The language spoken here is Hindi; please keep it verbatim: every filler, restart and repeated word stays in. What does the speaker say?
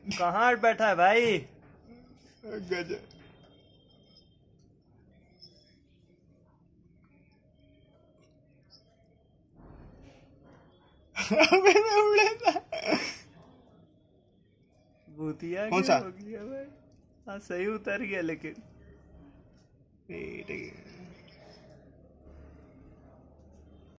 कहाँ बैठा है भाई? गजब। अबे मैं उड़ा था। भूतिया कौन क्या सा? हो गया भाई? हाँ सही उतर गया लेकिन ठीक है।